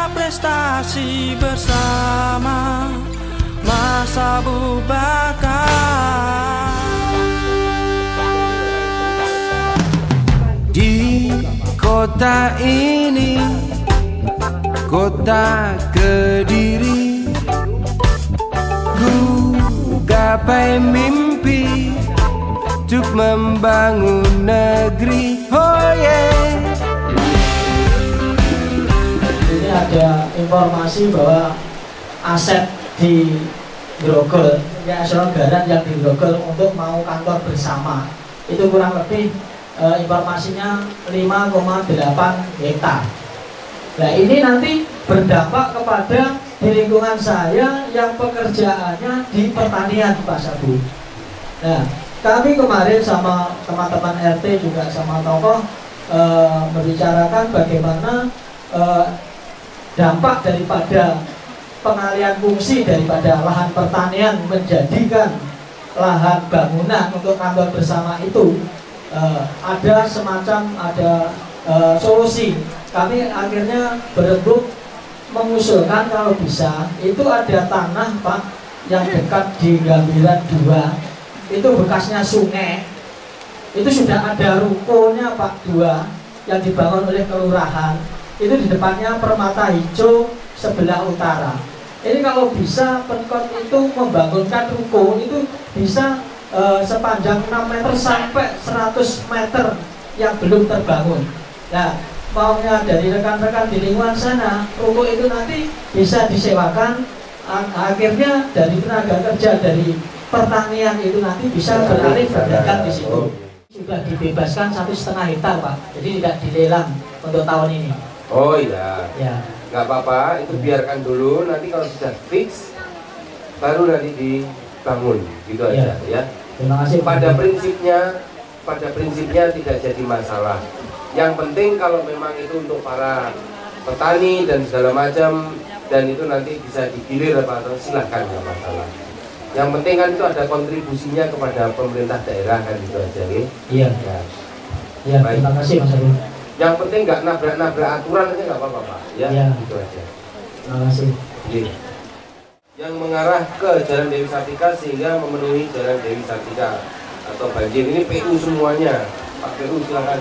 prestasi bersama Mas Abu Bakar. Di kota ini, kota Kediri, ku gapai mimpi untuk membangun negeri. Oh yeah. Ini ada informasi bahwa aset di Grogol, ya eselon Garan yang di Grogol untuk mau kantor bersama itu kurang lebih informasinya 5,8 hektar. Nah ini nanti berdampak kepada di lingkungan saya yang pekerjaannya di pertanian, Pak Sabu. Nah kami kemarin sama teman-teman RT juga sama tokoh membicarakan bagaimana dampak daripada pengalihan fungsi daripada lahan pertanian menjadikan lahan bangunan untuk kantor bersama itu. Ada semacam solusi. Kami akhirnya berembuk mengusulkan kalau bisa itu ada tanah Pak yang dekat di Gambiran 2 itu bekasnya sungai, itu sudah ada rukonya Pak 2 yang dibangun oleh kelurahan, itu di depannya permata hijau sebelah utara. Ini kalau bisa Pemkot itu membangunkan ruko itu bisa sepanjang 6 meter sampai 100 meter yang belum terbangun. Nah maunya dari rekan-rekan di lingkungan sana, ruko itu nanti bisa disewakan, akhirnya dari tenaga kerja dari pertanian itu nanti bisa beralih berdagang di situ. Sudah dibebaskan 1,5 hektar Pak, jadi tidak dilelang untuk tahun ini. Oh iya, ya. Nggak apa-apa, itu biarkan dulu, nanti kalau sudah fix baru nanti dibangun, gitu aja ya. Terima kasih. Pada prinsipnya tidak jadi masalah. Yang penting kalau memang itu untuk para petani dan segala macam, dan itu nanti bisa digilir atau silahkan, nggak masalah. Yang penting kan itu ada kontribusinya kepada pemerintah daerah kan, gitu aja ya. Iya. Ya, terima kasih Mas Abu. Yang penting nggak nabrak aturan aja nggak apa-apa Pak. Ya, gitu aja. Terima kasih. Jadi, yang mengarah ke Jalan Dewi Sartika sehingga memenuhi Jalan Dewi Sartika atau banjir ini PU semuanya. Pak PU silakan.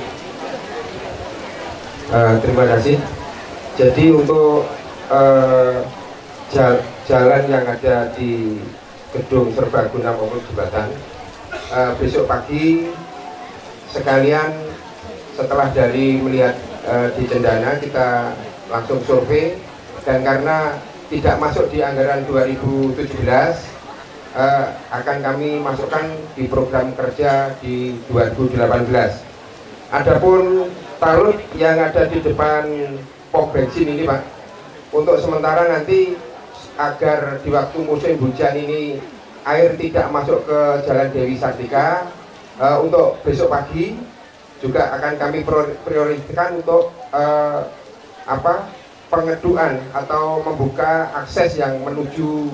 Terima kasih. Jadi untuk jalan yang ada di Gedung Serbaguna maupun jembatan, besok pagi sekalian setelah dari melihat di Cendana kita langsung survei, dan karena tidak masuk di anggaran 2017 akan kami masukkan di program kerja di 2018. Adapun talut yang ada di depan pom bensin ini Pak, untuk sementara nanti agar di waktu musim hujan ini air tidak masuk ke Jalan Dewi Sartika, untuk besok pagi juga akan kami prioritaskan untuk pengeduan atau membuka akses yang menuju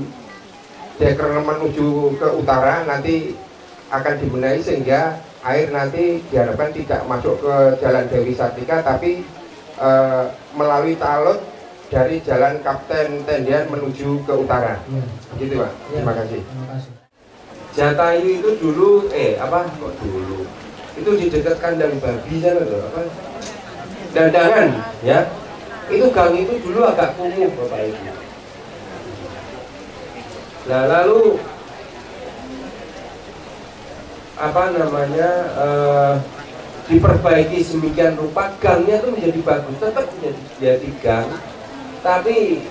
ke utara, nanti akan dibenahi sehingga air nanti diharapkan tidak masuk ke Jalan Dewi Sartika, tapi melalui talut dari Jalan Kapten Tendian menuju ke utara. Gitu Pak. Terima kasih. Jatayu itu dulu dulu itu di dekat kandang babi sana tuh, Dandangan ya. Itu gang itu dulu agak kumuh Bapak Ibu. Nah lalu diperbaiki semikian rupa, gangnya itu menjadi bagus, tetap menjadi gang, tapi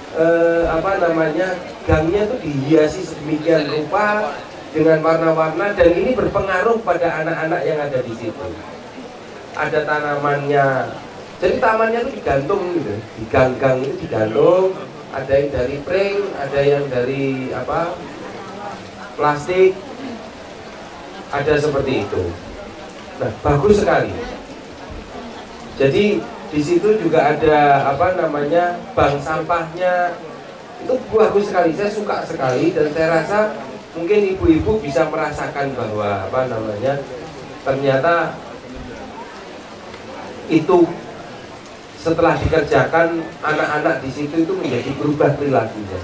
gangnya itu dihiasi sedemikian rupa dengan warna-warna, dan ini berpengaruh pada anak-anak yang ada di situ. Ada tanamannya, jadi tamannya itu digantung gitu, di gang-gang itu digantung, ada yang dari pring, ada yang dari plastik, ada seperti itu. Nah, bagus sekali. Jadi di situ juga ada bank sampahnya, itu bagus sekali. Saya suka sekali, dan saya rasa mungkin ibu-ibu bisa merasakan bahwa ternyata itu setelah dikerjakan anak-anak di situ itu menjadi berubah perilakunya.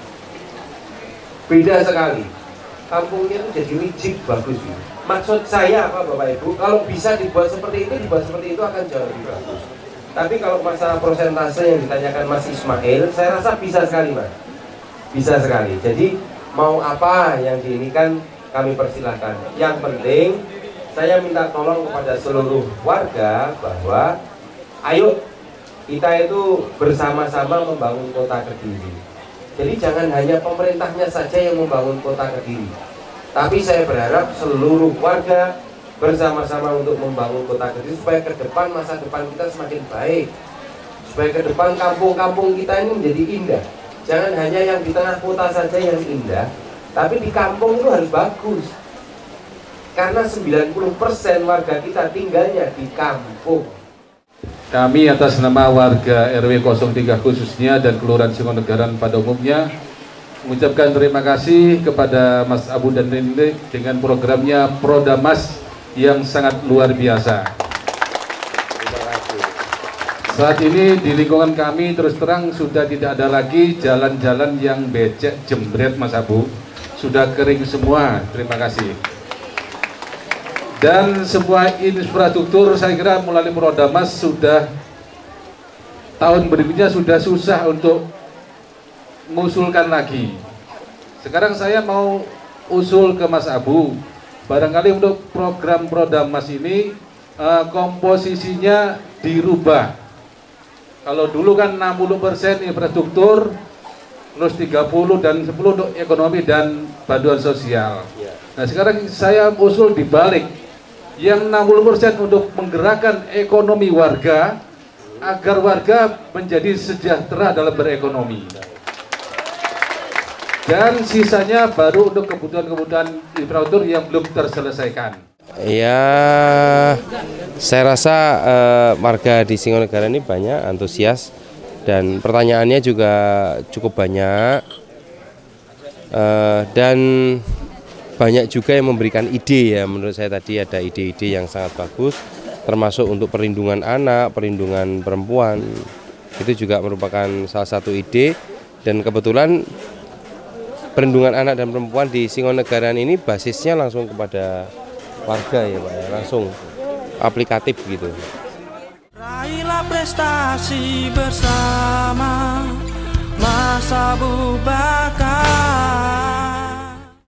Beda sekali. Kampungnya itu jadi rigid bagus. Maksud saya apa Bapak Ibu? Kalau bisa dibuat seperti itu akan jauh lebih bagus. Tapi kalau masalah persentase yang ditanyakan Mas Ismail, saya rasa bisa sekali Mas. Bisa sekali. Jadi mau apa yang diinikan kami persilahkan. Yang penting saya minta tolong kepada seluruh warga bahwa ayo kita itu bersama-sama membangun kota Kediri. Jadi jangan hanya pemerintahnya saja yang membangun kota Kediri, tapi saya berharap seluruh warga bersama-sama untuk membangun kota Kediri supaya ke depan masa depan kita semakin baik, supaya ke depan kampung-kampung kita ini menjadi indah. Jangan hanya yang di tengah kota saja yang indah, tapi di kampung itu harus bagus. Karena 90% warga kita tinggalnya di kampung. Kami atas nama warga RW 03 khususnya dan Kelurahan Singonegaran pada umumnya mengucapkan terima kasih kepada Mas Abu dan Rinde dengan programnya Prodamas yang sangat luar biasa. Saat ini di lingkungan kami terus terang sudah tidak ada lagi jalan-jalan yang becek jembret Mas Abu. Sudah kering semua, terima kasih. Dan semua infrastruktur saya kira melalui Prodamas sudah tahun berikutnya sudah susah untuk mengusulkan lagi. Sekarang saya mau usul ke Mas Abu, barangkali untuk program Prodamas ini komposisinya dirubah. Kalau dulu kan 60% infrastruktur, terus 30 dan 10 untuk ekonomi dan bantuan sosial. Nah sekarang saya usul dibalik. Yang 60% untuk menggerakkan ekonomi warga agar warga menjadi sejahtera dalam berekonomi, dan sisanya baru untuk kebutuhan-kebutuhan infrastruktur yang belum terselesaikan. Ya, saya rasa warga di Singonegaran ini banyak antusias dan pertanyaannya juga cukup banyak, dan banyak juga yang memberikan ide ya. Menurut saya tadi ada ide-ide yang sangat bagus, termasuk untuk perlindungan anak, perlindungan perempuan. Itu juga merupakan salah satu ide, dan kebetulan perlindungan anak dan perempuan di Singonegaran ini basisnya langsung kepada warga ya Pak ya, langsung aplikatif gitu. Raihlah prestasi bersama Mas Abu Bakar.